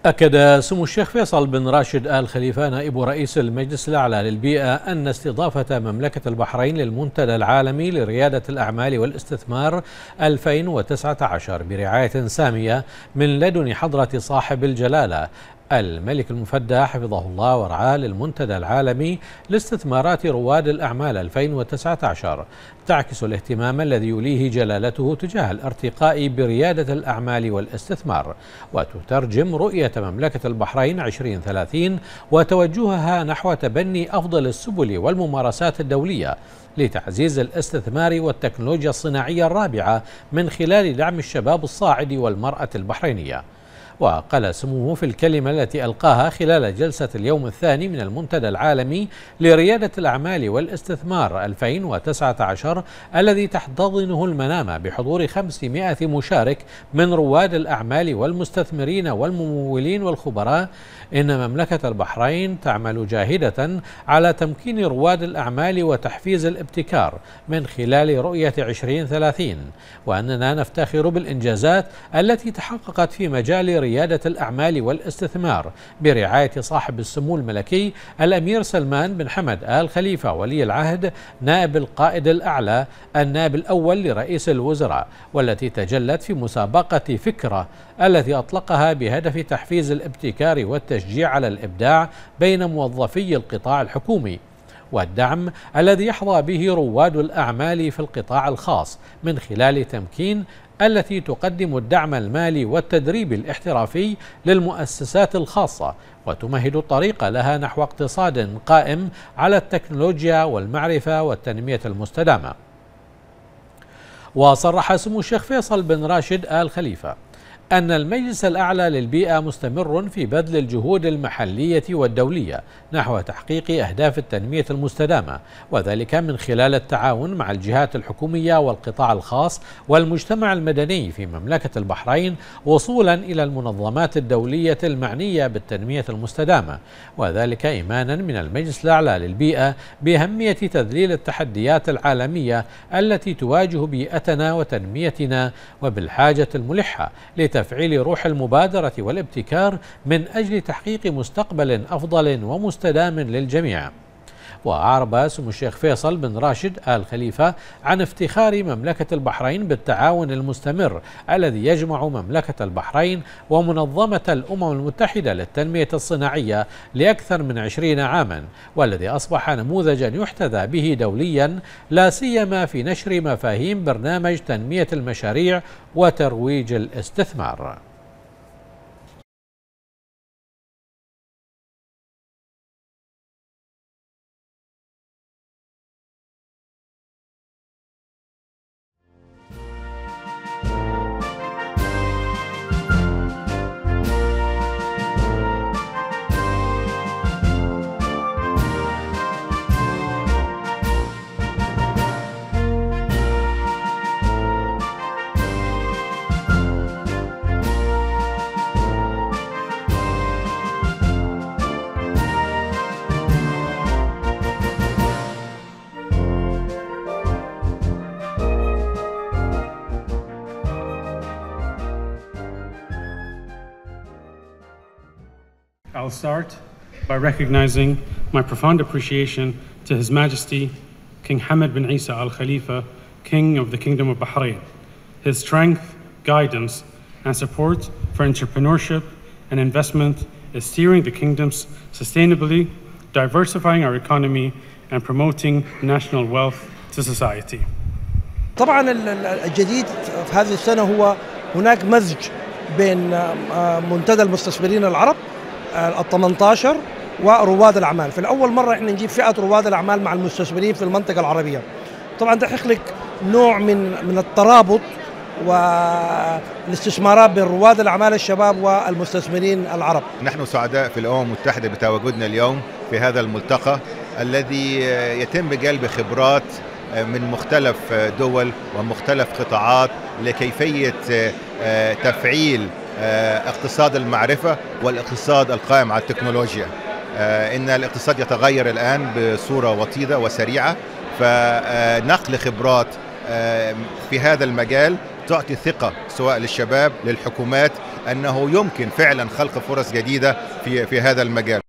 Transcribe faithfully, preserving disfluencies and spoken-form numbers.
أكد سمو الشيخ فيصل بن راشد آل خليفة نائب رئيس المجلس الأعلى للبيئة أن استضافة مملكة البحرين للمنتدى العالمي لريادة الأعمال والاستثمار ألفين وتسعة عشر برعاية سامية من لدن حضرة صاحب الجلالة الملك المفدى حفظه الله ورعاه للمنتدى العالمي لاستثمارات رواد الأعمال ألفين وتسعة عشر تعكس الاهتمام الذي يوليه جلالته تجاه الارتقاء بريادة الأعمال والاستثمار، وتترجم رؤية مملكة البحرين عشرين ثلاثين وتوجهها نحو تبني أفضل السبل والممارسات الدولية لتعزيز الاستثمار والتكنولوجيا الصناعية الرابعة من خلال دعم الشباب الصاعد والمرأة البحرينية. وقال سموه في الكلمة التي ألقاها خلال جلسة اليوم الثاني من المنتدى العالمي لريادة الأعمال والاستثمار ألفين وتسعة عشر الذي تحتضنه المنامة بحضور خمسمائة مشارك من رواد الأعمال والمستثمرين والممولين والخبراء، إن مملكة البحرين تعمل جاهدة على تمكين رواد الأعمال وتحفيز الابتكار من خلال رؤية عشرين ثلاثين، وأننا نفتخر بالإنجازات التي تحققت في مجال ريادة الأعمال والاستثمار برعاية صاحب السمو الملكي الأمير سلمان بن حمد آل خليفة ولي العهد نائب القائد الأعلى النائب الأول لرئيس الوزراء، والتي تجلت في مسابقة فكرة التي أطلقها بهدف تحفيز الابتكار والتشجيع على الإبداع بين موظفي القطاع الحكومي، والدعم الذي يحظى به رواد الأعمال في القطاع الخاص من خلال تمكين التي تقدم الدعم المالي والتدريب الاحترافي للمؤسسات الخاصة وتمهد الطريق لها نحو اقتصاد قائم على التكنولوجيا والمعرفة والتنمية المستدامة. وصرح سمو الشيخ فيصل بن راشد آل خليفة أن المجلس الأعلى للبيئة مستمر في بذل الجهود المحلية والدولية نحو تحقيق أهداف التنمية المستدامة، وذلك من خلال التعاون مع الجهات الحكومية والقطاع الخاص والمجتمع المدني في مملكة البحرين وصولا إلى المنظمات الدولية المعنية بالتنمية المستدامة، وذلك إيمانا من المجلس الأعلى للبيئة بأهمية تذليل التحديات العالمية التي تواجه بيئتنا وتنميتنا، وبالحاجة الملحة تفعيل روح المبادرة والابتكار من أجل تحقيق مستقبل أفضل ومستدام للجميع. وأعرب سمو الشيخ فيصل بن راشد آل خليفة عن افتخار مملكة البحرين بالتعاون المستمر الذي يجمع مملكة البحرين ومنظمة الأمم المتحدة للتنمية الصناعية لأكثر من عشرين عاما، والذي أصبح نموذجا يحتذى به دوليا لا سيما في نشر مفاهيم برنامج تنمية المشاريع وترويج الاستثمار. I'll start by recognizing my profound appreciation to His Majesty King Hamad bin Isa Al Khalifa, King of the Kingdom of Bahrain. His strength, guidance, and support for entrepreneurship and investment is steering the kingdoms sustainably, diversifying our economy, and promoting national wealth to society. طبعا الجديد في هذه السنة هو هناك مزج بين منتدى المستثمرين العرب ال ثمانية عشر ورواد الأعمال. في الأول مرة احنا نجيب فئة رواد الأعمال مع المستثمرين في المنطقة العربية. طبعا ده يخلق نوع من من الترابط والاستثمارات بين رواد الأعمال الشباب والمستثمرين العرب. نحن سعداء في الأمم المتحدة بتواجدنا اليوم في هذا الملتقى الذي يتم بجلب خبرات من مختلف دول ومختلف قطاعات لكيفية تفعيل اقتصاد المعرفة والاقتصاد القائم على التكنولوجيا. إن الاقتصاد يتغير الآن بصورة وطيدة وسريعة، فنقل خبرات في هذا المجال تعطي ثقة سواء للشباب للحكومات أنه يمكن فعلا خلق فرص جديدة في في هذا المجال.